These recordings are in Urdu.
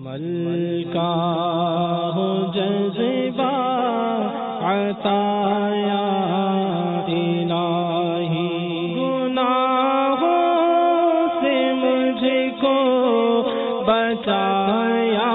ملکا ہو جذبہ عطایا الہی، گناہوں سے مجھ کو بچایا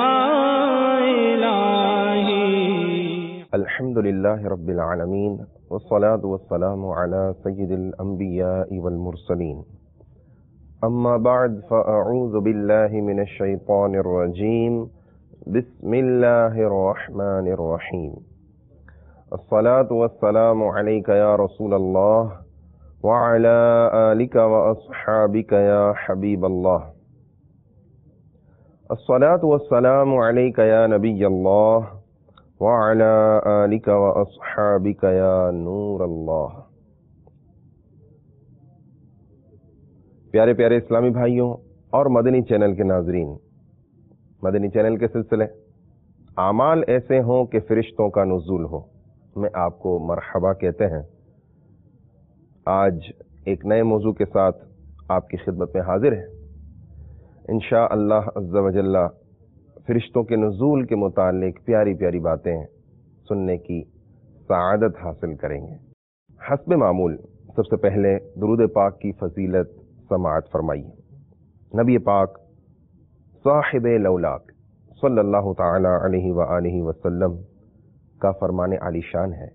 الہی۔ الحمدللہ رب العالمین والصلاة والسلام علی سید الانبیاء والمرسلین، اما بعد فاعوذ باللہ من الشیطان الرجیم، بسم اللہ الرحمن الرحیم۔ الصلاة والسلام علیک یا رسول اللہ وعلی آلک واصحابک یا حبیب اللہ۔ الصلاة والسلام علیک یا نبی اللہ وعلی آلک واصحابک یا نور اللہ۔ پیارے پیارے اسلامی بھائیوں اور مدنی چینل کے ناظرین، مدنی چینل کے سلسلے اعمال ایسے ہوں کہ فرشتوں کا نزول ہو میں آپ کو مرحبا کہتے ہیں۔ آج ایک نئے موضوع کے ساتھ آپ کی خدمت میں حاضر ہے۔ انشاءاللہ عز و جل فرشتوں کے نزول کے متعلق پیاری پیاری باتیں سننے کی سعادت حاصل کریں گے۔ حسب معمول سب سے پہلے درود پاک کی فضیلت سماعت فرمائیے۔ نبی پاک صاحب لولاک صلی اللہ تعالی علیہ وآلہ وسلم کا فرمان عالی شان ہے،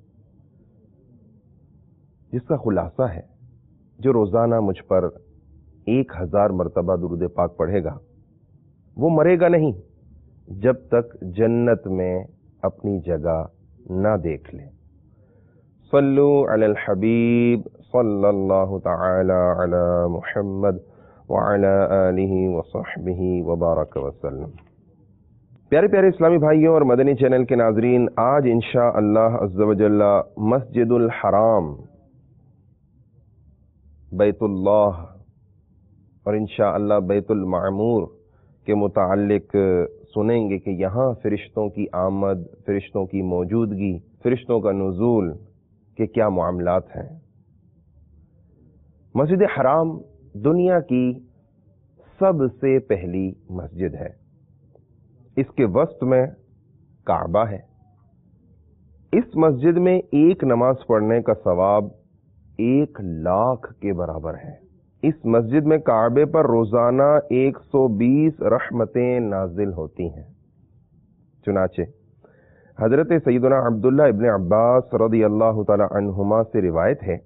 جس کا خلاصہ ہے جو روزانہ مجھ پر 1000 مرتبہ درود پاک پڑھے گا وہ مرے گا نہیں جب تک جنت میں اپنی جگہ نہ دیکھ لے۔ صلو علی الحبیب صلی اللہ تعالی علی محمد وعلی آلہ وصحبہ وبارک وسلم۔ پیارے پیارے اسلامی بھائیوں اور مدنی چینل کے ناظرین، آج انشاءاللہ عز و جل مسجد الحرام، بیت اللہ اور انشاءاللہ بیت المعمور کے متعلق سنیں گے کہ یہاں فرشتوں کی آمد، فرشتوں کی موجودگی، فرشتوں کا نزول کے کیا معاملات ہیں۔ مسجد حرام دنیا کی سب سے پہلی مسجد ہے۔ اس کے وسط میں کعبہ ہے۔ اس مسجد میں ایک نماز پڑھنے کا ثواب 1,00,000 کے برابر ہے۔ اس مسجد میں کعبے پر روزانہ 120 رحمتیں نازل ہوتی ہیں۔ چنانچہ حضرت سیدنا عبداللہ ابن عباس رضی اللہ تعالی عنہما سے روایت ہے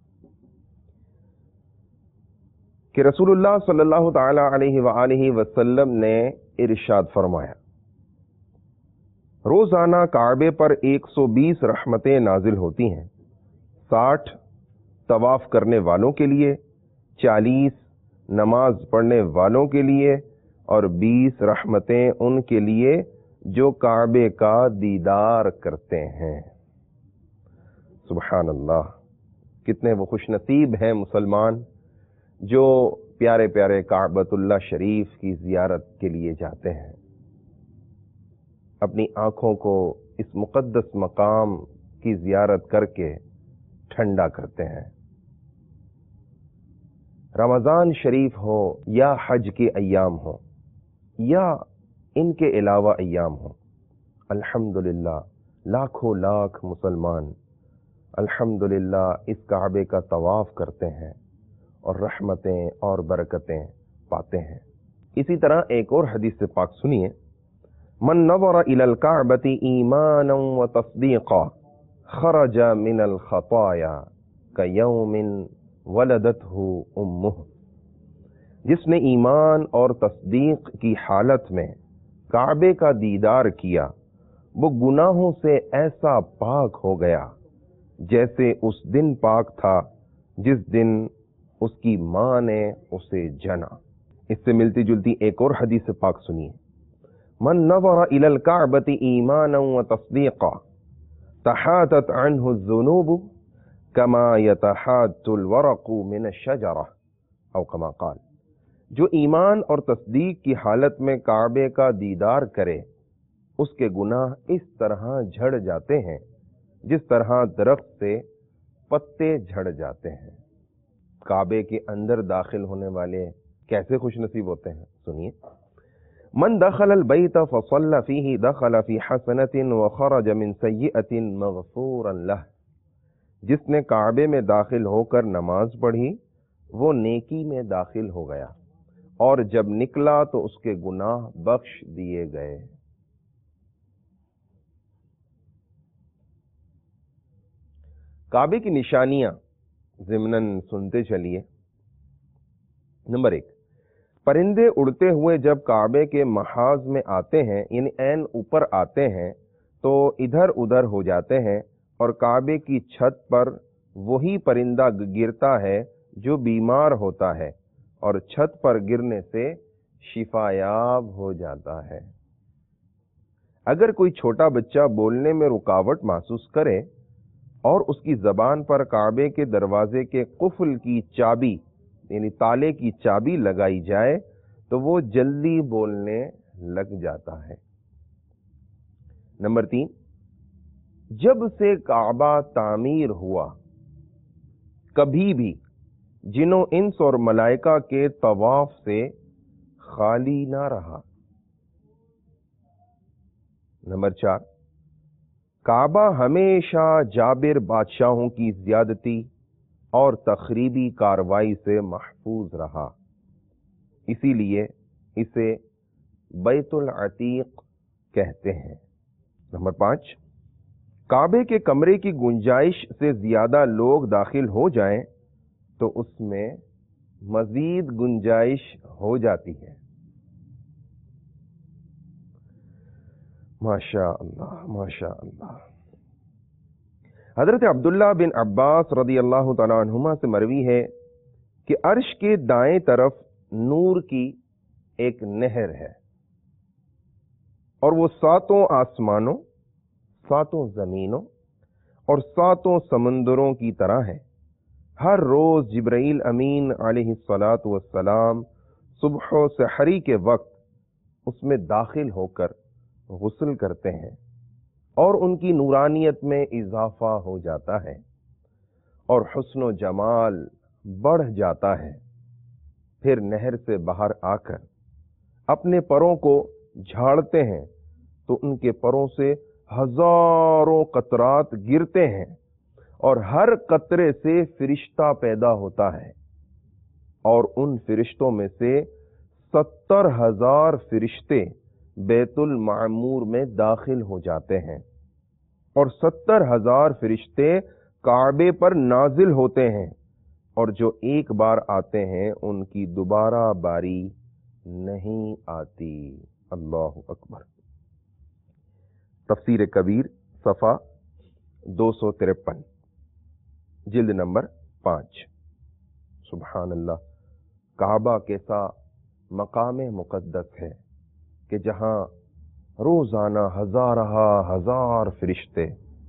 کہ رسول اللہ صلی اللہ تعالی علیہ وآلہ وسلم نے ارشاد فرمایا، روزانہ کعبے پر 120 رحمتیں نازل ہوتی ہیں، 60 طواف کرنے والوں کے لیے، 40 نماز پڑھنے والوں کے لیے، اور 20 رحمتیں ان کے لیے جو کعبے کا دیدار کرتے ہیں۔ سبحان اللہ، کتنے وہ خوش نصیب ہیں مسلمان جو پیارے پیارے کعبۃ اللہ شریف کی زیارت کے لیے جاتے ہیں، اپنی آنکھوں کو اس مقدس مقام کی زیارت کر کے ٹھنڈا کرتے ہیں۔ رمضان شریف ہو یا حج کے ایام ہو یا ان کے علاوہ ایام ہو، الحمدللہ لاکھوں لاکھ مسلمان الحمدللہ اس کعبے کا طواف کرتے ہیں اور رحمتیں اور برکتیں پاتے ہیں۔ اسی طرح ایک اور حدیث سے پاک سنیے، من نظر الى الكعبۃ ایمانا وتصدیقا خرج من الخطایا کیوم ولدته امہ۔ جس نے ایمان اور تصدیق کی حالت میں کعبے کا دیدار کیا وہ گناہوں سے ایسا پاک ہو گیا جیسے اس دن پاک تھا جس دن اس کی ماں نے اسے جنا۔ اس سے ملتی جلتی ایک اور حدیث پاک سنیے، من نظر الى الكعبۃ ایمانا وتصدیقا تحاتت عنہ الذنوب کما یتحات الورق من الشجرہ او کما قال۔ جو ایمان اور تصدیق کی حالت میں کعبے کا دیدار کرے اس کے گناہ اس طرح جھڑ جاتے ہیں جس طرح درخت سے پتے جھڑ جاتے ہیں۔ کعبے کے اندر داخل ہونے والے کیسے خوش نصیب ہوتے ہیں، سنیے۔ من دخل البیت فصلى فیہ دخل فی حسنۃ وخرج من سیئۃ مغفورا لہ، جس نے کعبے میں داخل ہو کر نماز پڑھی وہ نیکی میں داخل ہو گیا، اور جب نکلا تو اس کے گناہ بخش دیے گئے۔ کعبے کی نشانیاں ضمناً سنتے چلیے۔ نمبر 1، پرندے اڑتے ہوئے جب کعبے کے محاذ میں آتے ہیں، یعنی عین اوپر آتے ہیں تو ادھر ادھر ہو جاتے ہیں، اور کعبے کی چھت پر وہی پرندہ گرتا ہے جو بیمار ہوتا ہے، اور چھت پر گرنے سے شفا یاب ہو جاتا ہے۔ اگر کوئی چھوٹا بچہ بولنے میں رکاوٹ محسوس کرے اور اس کی زبان پر کعبے کے دروازے کے قفل کی چابی یعنی تالے کی چابی لگائی جائے تو وہ جلدی بولنے لگ جاتا ہے۔ نمبر 3، جب سے کعبہ تعمیر ہوا کبھی بھی جن و انس اور ملائکہ کے طواف سے خالی نہ رہا۔ نمبر 4، کعبہ ہمیشہ جابر بادشاہوں کی زیادتی اور تخریبی کاروائی سے محفوظ رہا، اسی لیے اسے بیت العتیق کہتے ہیں۔ نمبر 5، کعبے کے کمرے کی گنجائش سے زیادہ لوگ داخل ہو جائیں تو اس میں مزید گنجائش ہو جاتی ہے۔ ماشاء اللہ ماشاء اللہ۔ حضرت عبداللہ بن عباس رضی اللہ تعالیٰ عنہما سے مروی ہے کہ عرش کے دائیں طرف نور کی ایک نہر ہے، اور وہ 7 آسمانوں، 7 زمینوں اور 7 سمندروں کی طرح ہے۔ ہر روز جبرائیل امین علیہ الصلاۃ والسلام صبح و سحری کے وقت اس میں داخل ہو کر غسل کرتے ہیں، اور ان کی نورانیت میں اضافہ ہو جاتا ہے اور حسن و جمال بڑھ جاتا ہے۔ پھر نہر سے باہر آ کر اپنے پروں کو جھاڑتے ہیں تو ان کے پروں سے ہزاروں قطرات گرتے ہیں، اور ہر قطرے سے فرشتہ پیدا ہوتا ہے، اور ان فرشتوں میں سے 70,000 فرشتے بیت المعمور میں داخل ہو جاتے ہیں، اور 70,000 فرشتے کعبے پر نازل ہوتے ہیں، اور جو ایک بار آتے ہیں ان کی دوبارہ باری نہیں آتی۔ اللہ اکبر۔ تفسیر کبیر صفحہ 253، جلد نمبر 5۔ سبحان اللہ، کعبہ کیسا مقام مقدس ہے کہ جہاں روزانہ ہزار فرشتے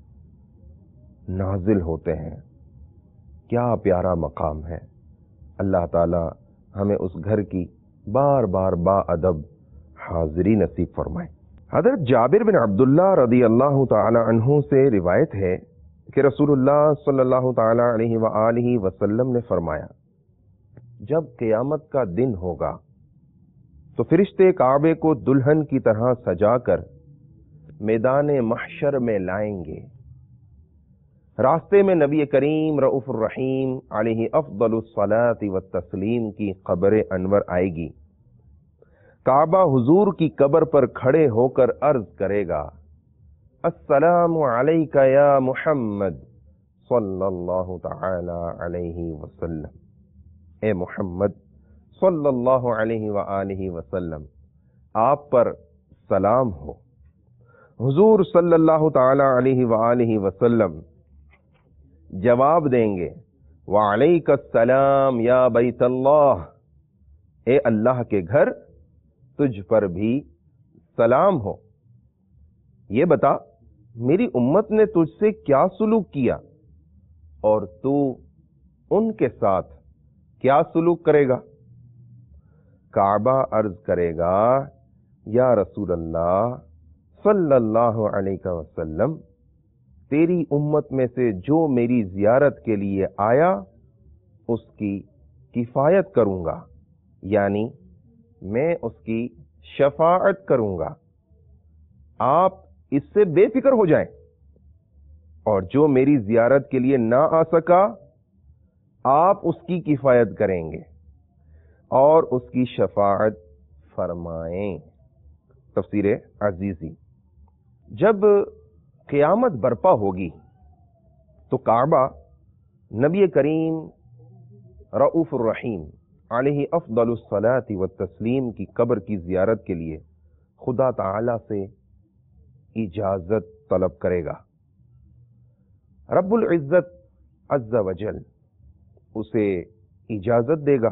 نازل ہوتے ہیں۔ کیا پیارا مقام ہے۔ اللہ تعالی ہمیں اس گھر کی بار بار با ادب حاضری نصیب فرمائے۔ حضرت جابر بن عبداللہ رضی اللہ تعالی عنہ سے روایت ہے کہ رسول اللہ صلی اللہ تعالی علیہ وآلہ وسلم نے فرمایا، جب قیامت کا دن ہوگا تو فرشتے کعبے کو دلہن کی طرح سجا کر میدان محشر میں لائیں گے۔ راستے میں نبی کریم رؤوف الرحیم علیہ افضل الصلاۃ والتسلیم کی قبر انور آئے گی۔ کعبہ حضور کی قبر پر کھڑے ہو کر عرض کرے گا، السلام علیک یا محمد صلی اللہ تعالی علیہ وسلم۔ اے محمد صلی اللہ علیہ وآلہ وسلم، آپ پر سلام ہو۔ حضور صلی اللہ تعالی علیہ وآلہ وسلم جواب دیں گے، وعلیک السلام یا بیت اللہ، اے اللہ کے گھر تجھ پر بھی سلام ہو۔ یہ بتا میری امت نے تجھ سے کیا سلوک کیا اور تو ان کے ساتھ کیا سلوک کرے گا؟ کعبہ عرض کرے گا، یا رسول اللہ صلی اللہ علیہ وسلم، تیری امت میں سے جو میری زیارت کے لیے آیا اس کی کفایت کروں گا، یعنی میں اس کی شفاعت کروں گا، آپ اس سے بے فکر ہو جائیں، اور جو میری زیارت کے لیے نہ آ سکا آپ اس کی کفایت کریں گے اور اس کی شفاعت فرمائیں۔ تفسیر عزیزی، جب قیامت برپا ہوگی تو کعبہ نبی کریم رؤوف الرحیم علیہ افضل الصلاۃ والتسلیم کی قبر کی زیارت کے لیے خدا تعالی سے اجازت طلب کرے گا۔ رب العزت عز وجل اسے اجازت دے گا۔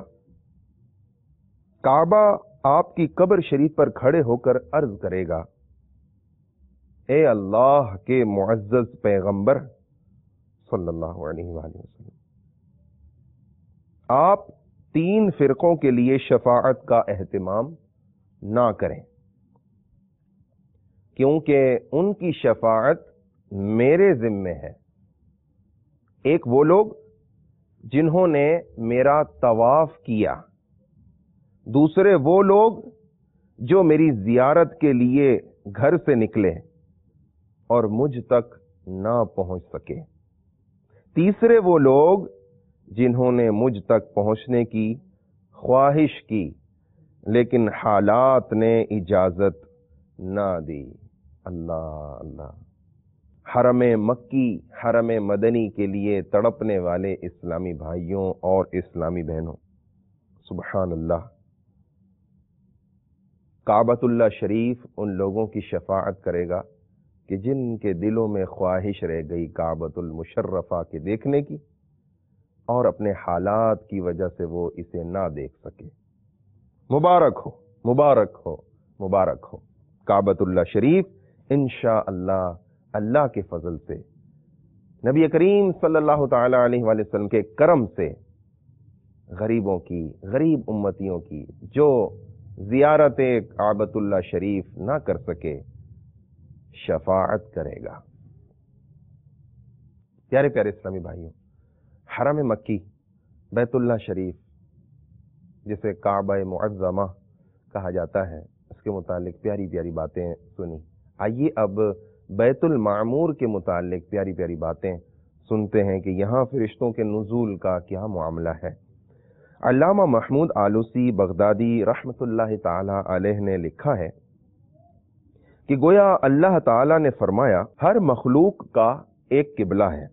کعبہ آپ کی قبر شریف پر کھڑے ہو کر عرض کرے گا، اے اللہ کے معزز پیغمبر صلی اللہ علیہ وآلہ وسلم، آپ 3 فرقوں کے لیے شفاعت کا اہتمام نہ کریں، کیونکہ ان کی شفاعت میرے ذمے ہے۔ ایک وہ لوگ جنہوں نے میرا طواف کیا، دوسرے وہ لوگ جو میری زیارت کے لیے گھر سے نکلے اور مجھ تک نہ پہنچ سکے، تیسرے وہ لوگ جنہوں نے مجھ تک پہنچنے کی خواہش کی لیکن حالات نے اجازت نہ دی۔ اللہ اللہ، حرم مکی، حرم مدنی کے لیے تڑپنے والے اسلامی بھائیوں اور اسلامی بہنوں، سبحان اللہ، کعبۃ اللہ شریف ان لوگوں کی شفاعت کرے گا کہ جن کے دلوں میں خواہش رہ گئی کعبۃ المشرفہ کے دیکھنے کی اور اپنے حالات کی وجہ سے وہ اسے نہ دیکھ سکے۔ مبارک ہو، مبارک ہو، مبارک ہو۔ کعبۃ اللہ شریف انشاءاللہ اللہ کے فضل سے، نبی کریم صلی اللہ تعالی علیہ وآلہ وسلم کے کرم سے غریبوں کی، غریب امتیوں کی جو زیارت کعبۃ اللہ شریف نہ کر سکے شفاعت کرے گا۔ پیارے پیارے اسلامی بھائیوں، حرم مکی، بیت اللہ شریف جسے کعبہ معظمہ کہا جاتا ہے، اس کے متعلق پیاری پیاری باتیں سنی۔ آئیے اب بیت المعمور کے متعلق پیاری پیاری باتیں سنتے ہیں کہ یہاں فرشتوں کے نزول کا کیا معاملہ ہے۔ علامہ محمود آلوسی بغدادی رحمت اللہ تعالی علیہ نے لکھا ہے کہ گویا اللہ تعالی نے فرمایا، ہر مخلوق کا ایک قبلہ ہے،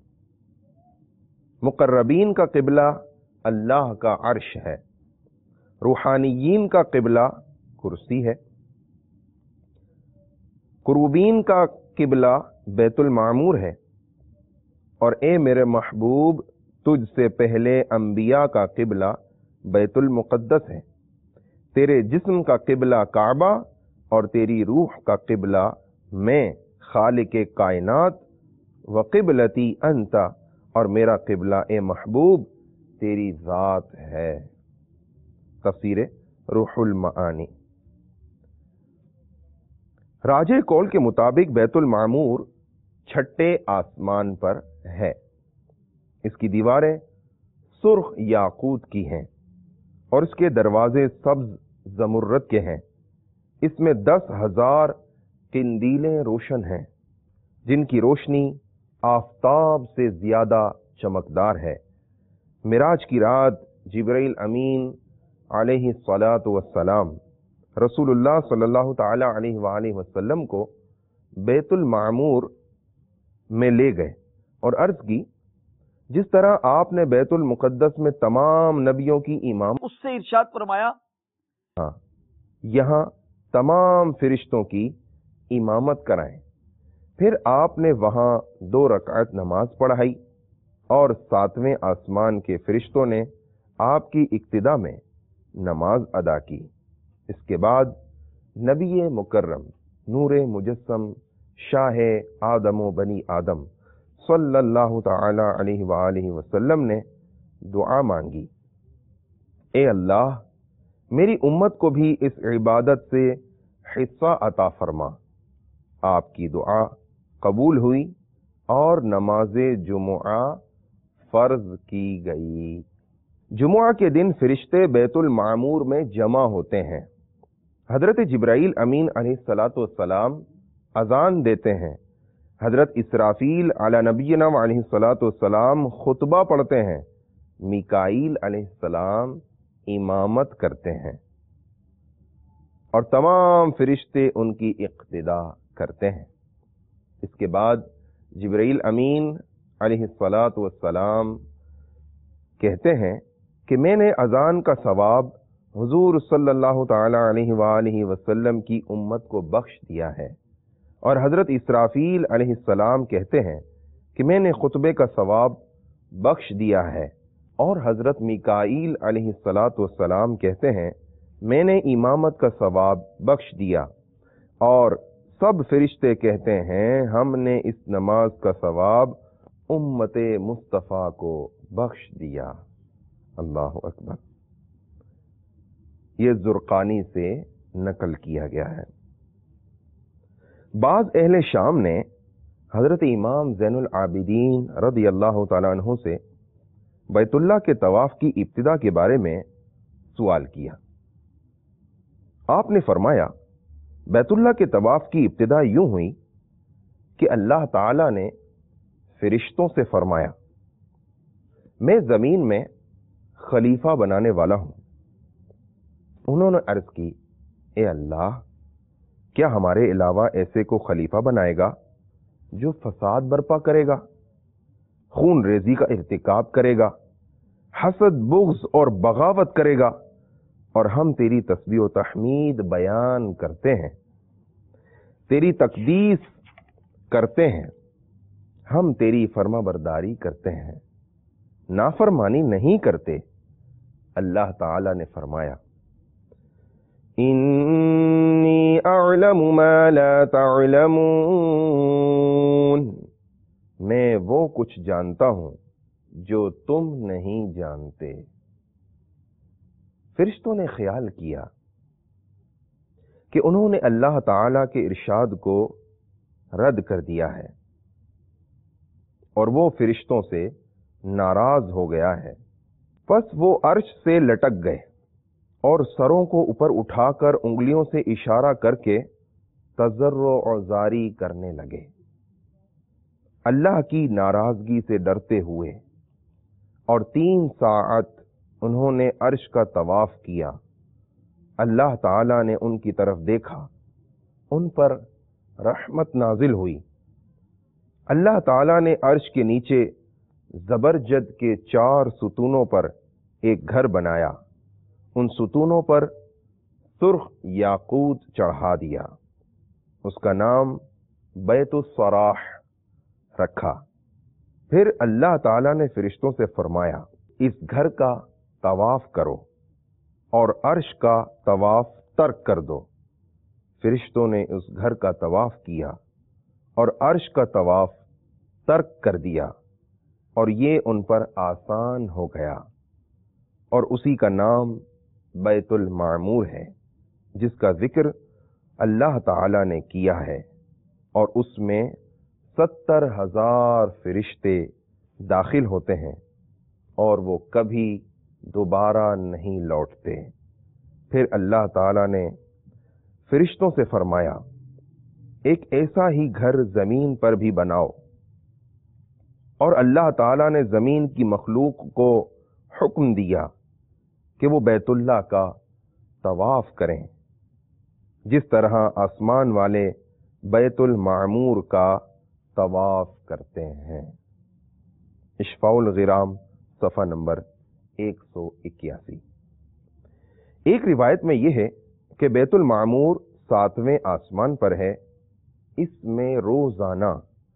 مقربین کا قبلہ اللہ کا عرش ہے، روحانیین کا قبلہ کرسی ہے، قروبین کا قبلہ بیت المعمور ہے، اور اے میرے محبوب تجھ سے پہلے انبیاء کا قبلہ بیت المقدس ہے، تیرے جسم کا قبلہ کعبہ اور تیری روح کا قبلہ میں خالق کائنات، وقبلتی انت، اور میرا قبلہ اے محبوب تیری ذات ہے۔ تفسیر روح المعانی۔ راجہ کول کے مطابق بیت المعمور چھٹے آسمان پر ہے، اس کی دیواریں سرخ یاقوت کی ہیں اور اس کے دروازے سبز زمرد کے ہیں، اس میں 10,000 قندیلیں روشن ہیں جن کی روشنی آفتاب سے زیادہ چمکدار ہے۔ معراج کی رات جبرائیل امین علیہ الصلاۃ والسلام رسول اللہ صلی اللہ تعالی علیہ وآلہ وسلم کو بیت المعمور میں لے گئے اور عرض کی، جس طرح آپ نے بیت المقدس میں تمام نبیوں کی امام، اس سے ارشاد فرمایا، یہاں تمام فرشتوں کی امامت کرائیں۔ پھر آپ نے وہاں 2 رکعت نماز پڑھائی اور 7ویں آسمان کے فرشتوں نے آپ کی اقتدا میں نماز ادا کی۔ اس کے بعد نبی مکرم نور مجسم شاہ آدم و بنی آدم صلی اللہ تعالی علیہ وآلہ وسلم نے دعا مانگی، اے اللہ میری امت کو بھی اس عبادت سے حصہ عطا فرما۔ آپ کی دعا قبول ہوئی اور نماز جمعہ فرض کی گئی۔ جمعہ کے دن فرشتے بیت المعمور میں جمع ہوتے ہیں۔ حضرت جبرائیل امین علیہ الصلاۃ والسلام اذان دیتے ہیں، حضرت اسرافیل علی نبینا علیہ الصلاۃ والسلام خطبہ پڑھتے ہیں، میکائیل علیہ السلام امامت کرتے ہیں، اور تمام فرشتے ان کی اقتدا کرتے ہیں۔ اس کے بعد جبرائیل امین علیہ الصلاۃ والسلام کہتے ہیں کہ میں نے اذان کا ثواب حضور صلی اللہ تعالی علیہ وآلہ وسلم کی امت کو بخش دیا ہے، اور حضرت اسرافیل علیہ السلام کہتے ہیں کہ میں نے خطبے کا ثواب بخش دیا ہے، اور حضرت میکائیل علیہ الصلاۃ والسلام کہتے ہیں میں نے امامت کا ثواب بخش دیا، اور سب فرشتے کہتے ہیں ہم نے اس نماز کا ثواب امت مصطفیٰ کو بخش دیا۔ اللہ اکبر۔ یہ زرقانی سے نقل کیا گیا ہے۔ بعض اہل شام نے حضرت امام زین العابدین رضی اللہ تعالیٰ عنہ سے بیت اللہ کے طواف کی ابتدا کے بارے میں سوال کیا۔ آپ نے فرمایا بیت اللہ کے طواف کی ابتدا یوں ہوئی کہ اللہ تعالیٰ نے فرشتوں سے فرمایا میں زمین میں خلیفہ بنانے والا ہوں۔ انہوں نے عرض کی اے اللہ، کیا ہمارے علاوہ ایسے کو خلیفہ بنائے گا جو فساد برپا کرے گا، خون ریزی کا ارتکاب کرے گا، حسد بغض اور بغاوت کرے گا، اور ہم تیری تسبیح و تحمید بیان کرتے ہیں، تیری تقدیس کرتے ہیں، ہم تیری فرما برداری کرتے ہیں، نافرمانی نہیں کرتے۔ اللہ تعالی نے فرمایا انی اعلم ما لا تعلمون، میں وہ کچھ جانتا ہوں جو تم نہیں جانتے۔ فرشتوں نے خیال کیا کہ انہوں نے اللہ تعالی کے ارشاد کو رد کر دیا ہے، اور وہ فرشتوں سے ناراض ہو گیا ہے، پس وہ عرش سے لٹک گئے اور سروں کو اوپر اٹھا کر انگلیوں سے اشارہ کر کے تضرع و زاری کرنے لگے، اللہ کی ناراضگی سے ڈرتے ہوئے، اور 3 ساعت انہوں نے عرش کا طواف کیا۔ اللہ تعالی نے ان کی طرف دیکھا، ان پر رحمت نازل ہوئی۔ اللہ تعالی نے عرش کے نیچے زبرجد کے 4 ستونوں پر ایک گھر بنایا، ان ستونوں پر سرخ یاقوت چڑھا دیا، اس کا نام بیت الصراح رکھا۔ پھر اللہ تعالی نے فرشتوں سے فرمایا اس گھر کا طواف کرو اور عرش کا طواف ترک کر دو۔ فرشتوں نے اس گھر کا طواف کیا اور عرش کا طواف ترک کر دیا، اور یہ ان پر آسان ہو گیا، اور اسی کا نام بیت المعمور ہے، جس کا ذکر اللہ تعالی نے کیا ہے، اور اس میں 70,000 فرشتے داخل ہوتے ہیں، اور وہ کبھی دوبارہ نہیں لوٹتے۔ پھر اللہ تعالی نے فرشتوں سے فرمایا ایک ایسا ہی گھر زمین پر بھی بناؤ، اور اللہ تعالی نے زمین کی مخلوق کو حکم دیا کہ وہ بیت اللہ کا طواف کریں، جس طرح آسمان والے بیت المعمور کا طواف کرتے ہیں۔ اشفاء الغرام صفحہ نمبر 181۔ ایک روایت میں یہ ہے کہ بیت المعمور 7ویں آسمان پر ہے، اس میں روزانہ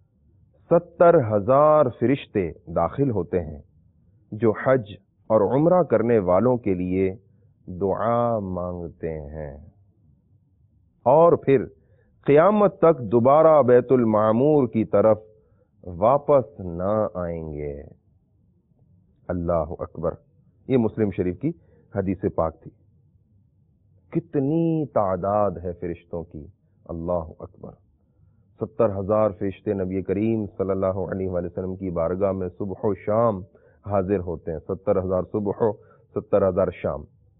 70,000 فرشتے داخل ہوتے ہیں جو حج اور عمرہ کرنے والوں کے لیے دعا مانگتے ہیں، اور پھر قیامت تک دوبارہ بیت المعمور کی طرف واپس نہ آئیں گے۔ اللہ اکبر۔ یہ مسلم شریف کی حدیث پاک تھی۔ کتنی تعداد ہے فرشتوں کی، اللہ اکبر۔ 70,000 فرشتے نبی کریم صلی اللہ علیہ وآلہ وسلم کی بارگاہ میں صبح و شام حاضر ہوتے ہیں۔ 70,000 صبح و 70,000 شام،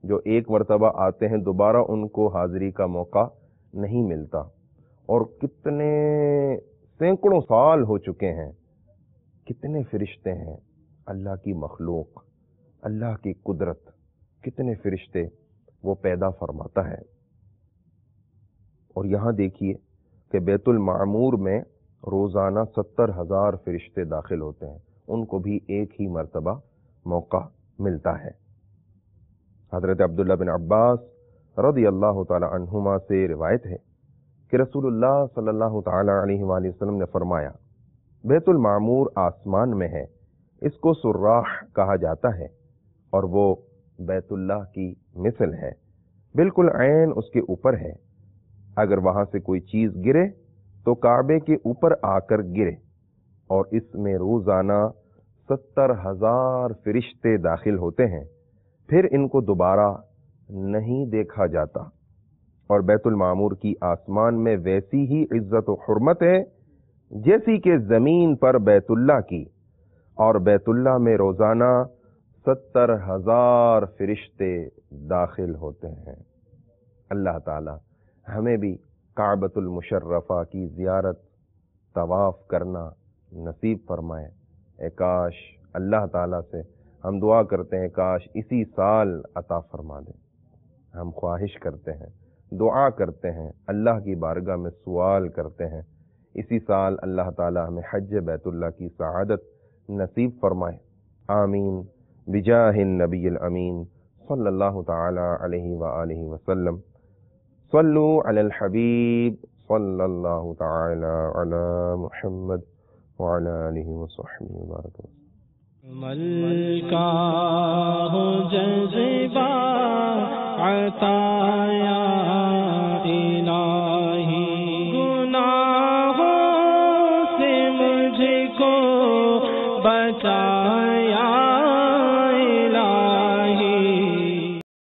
جو ایک مرتبہ آتے ہیں دوبارہ ان کو حاضری کا موقع نہیں ملتا، اور کتنے سینکڑوں سال ہو چکے ہیں، کتنے فرشتے ہیں، اللہ کی مخلوق، اللہ کی قدرت، کتنے فرشتے وہ پیدا فرماتا ہے۔ اور یہاں دیکھیے کہ بیت المعمور میں روزانہ 70,000 فرشتے داخل ہوتے ہیں، ان کو بھی ایک ہی مرتبہ موقع ملتا ہے۔ حضرت عبداللہ بن عباس رضی اللہ تعالی عنہما سے روایت ہے کہ رسول اللہ صلی اللہ تعالی علیہ وآلہ وسلم نے فرمایا، بیت المعمور آسمان میں ہے، اس کو سراح کہا جاتا ہے، اور وہ بیت اللہ کی مثل ہے، بالکل عین اس کے اوپر ہے۔ اگر وہاں سے کوئی چیز گرے تو کعبے کے اوپر آ کر گرے، اور اس میں روزانہ 70,000 فرشتے داخل ہوتے ہیں، پھر ان کو دوبارہ نہیں دیکھا جاتا۔ اور بیت المعمور کی آسمان میں ویسی ہی عزت و حرمت ہے جیسی کہ زمین پر بیت اللہ کی، اور بیت اللہ میں روزانہ 70,000 فرشتے داخل ہوتے ہیں۔ اللہ تعالی ہمیں بھی کعبۃ المشرفہ کی زیارت، طواف کرنا نصیب فرمائے۔ اے کاش اللہ تعالیٰ سے ہم دعا کرتے ہیں کاش اسی سال عطا فرما دیں۔ ہم خواہش کرتے ہیں، دعا کرتے ہیں، اللہ کی بارگاہ میں سوال کرتے ہیں، اسی سال اللہ تعالیٰ ہمیں حج بیت اللہ کی سعادت نصیب فرمائے۔ آمین بجاہ النبی الامین صلی اللہ تعالی علیہ وآلہ وسلم۔ صلو علی الحبیب صلی اللہ تعالی علی محمد وعلی آلہ وصحبہ وبارک وسلم۔ ملکہ ہو جذبہ عطا یا الہی، گناہوں سے مجھ کو بچایا